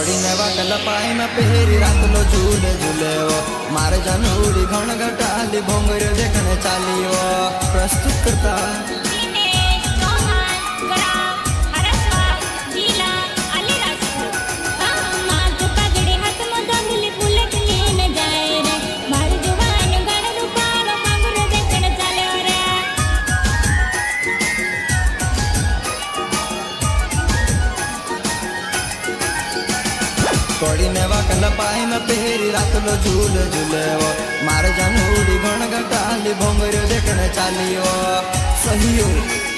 कड़ीने वाकल पाई में पेरी रात लो झूले झूले वो मारे जानूरी घण घटाली भोंगर देखने चाली वो प्रस्तुत करता कड़ीने वाकल पाई में पेरी रात लो झूले झूले वो मारे जानूरी घण घटाली भोंगर देखने चाली वो सही हो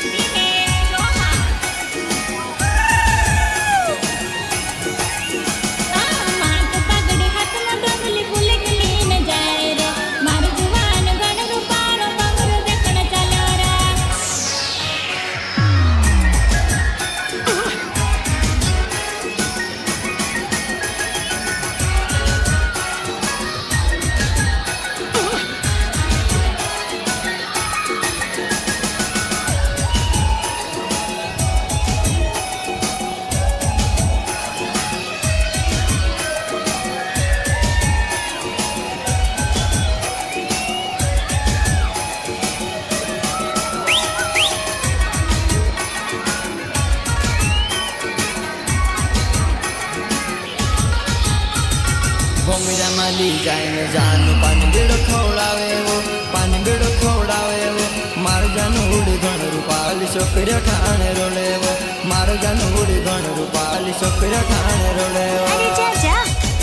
भोंगरा माली जाए जान पानी बेड़ो खौड़ावे वो पानी बेड़ो खौड़ावे वो मार जानू उड़ी घण रूपाली छोकरिया ठाणे रोले वो मार जानू उड़ी घण रूपाली छोकरिया ठाणे रोले वो अरे जा जा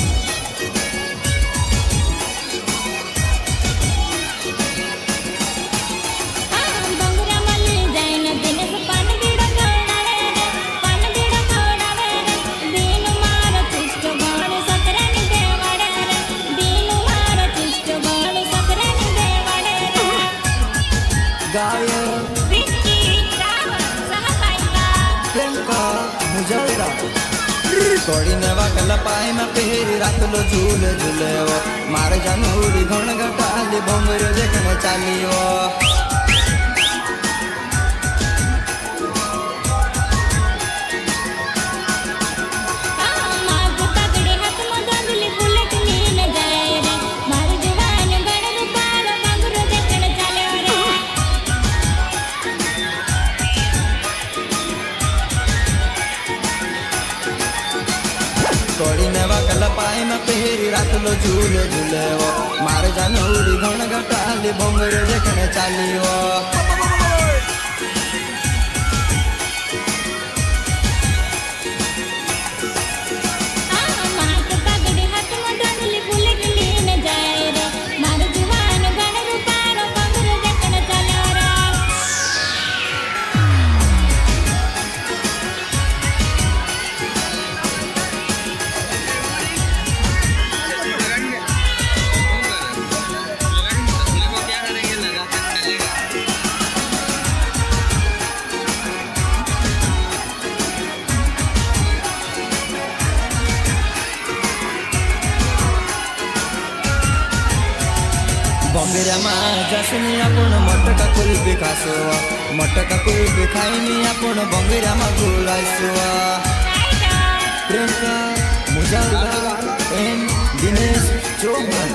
कड़ीने वाकल पाई में पेरी रात लो झूले झूले वो मारे जानूरी घण घटाली भोंगर देखने चाली वो कड़ीने वाकल पाई में पेरी रात लो झूले झूले वो मारे जानूरी घण घटाली भोंगर देखने चाली वो बंगेरा माँ जसनी आपण मटका कुल्फी खासवा मटका कुल्फी खाईनी आपण बंगेरा माँ गुलासवा प्रियंका मुजाहिदा एंड दिनेश चौहान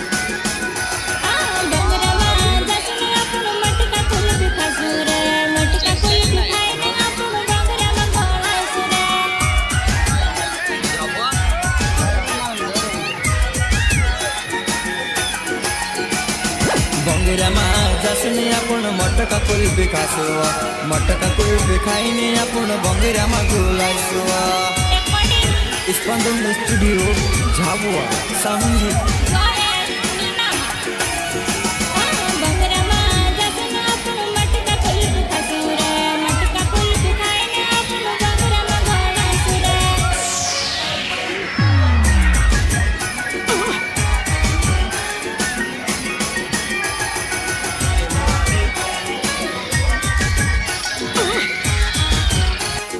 बंगेरा माँ जसनी आपण मटका कुल्फी खासवा मटका कुल्फी खाईनी आपण बंगेरा माँ गुलासवा स्पंदन स्टूडियो झाबुआ सामूहिक